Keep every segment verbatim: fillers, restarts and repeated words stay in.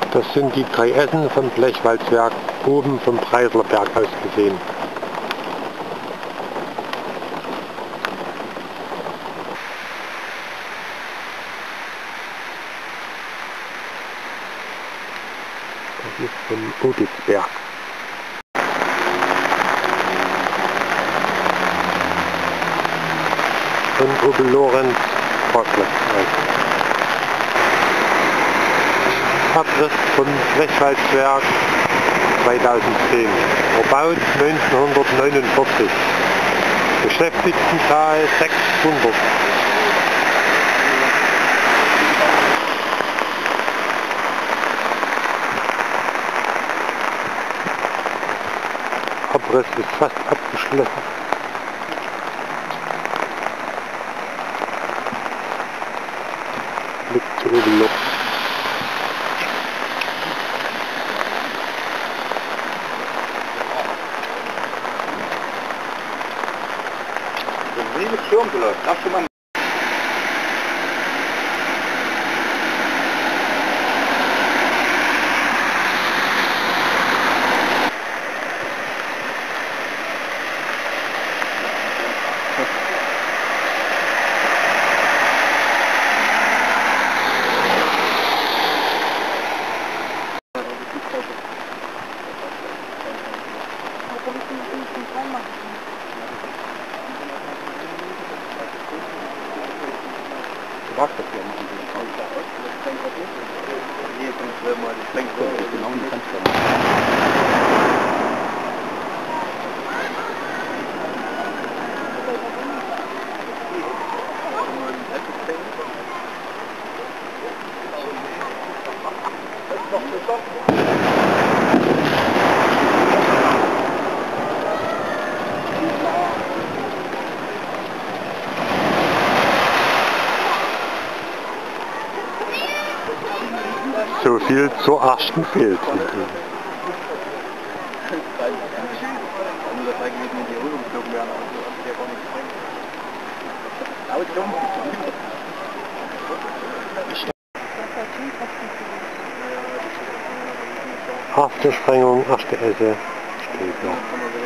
Das sind die drei Essen vom Blechwalzwerk, oben vom Preislerberg aus gesehen. Das ist vom Obitzberg. Von Opel Lorenz Parkplatz aus. Abriss vom Blechwalzwerk zweitausendzehn. Erbaut neunzehnhundertneunundvierzig. Beschäftigtenzahl sechshundert. Abriss ist fast abgeschlossen. Mit zu Opel. Riesiges Schirmgeläuf, das schon mal. Mag das ja nicht. Hier kommt mal die Fenster, genau in die Fenster. So viel zur ersten Fehlt. Erste Sprengung, erste Esse steht noch.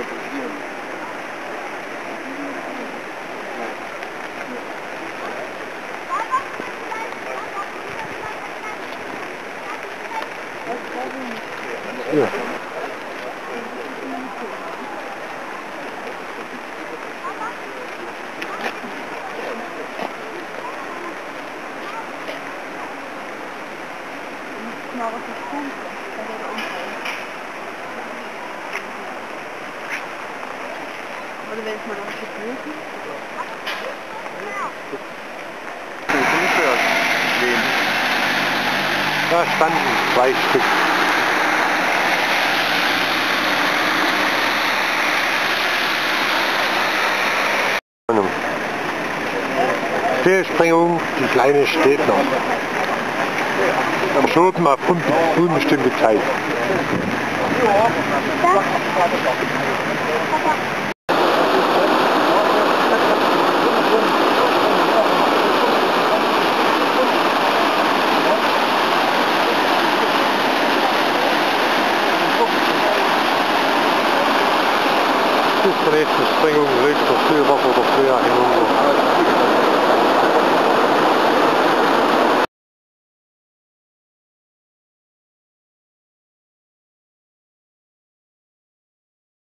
Ja. Oder wenn es mal noch geblüht ist? Da standen zwei Stück. Fehlsprengung, die kleine steht noch. Verschoben auf unbestimmte Zeit. Bis zur nächsten Sprengung, höchster Füllwasser oder Frühjahr hinunter.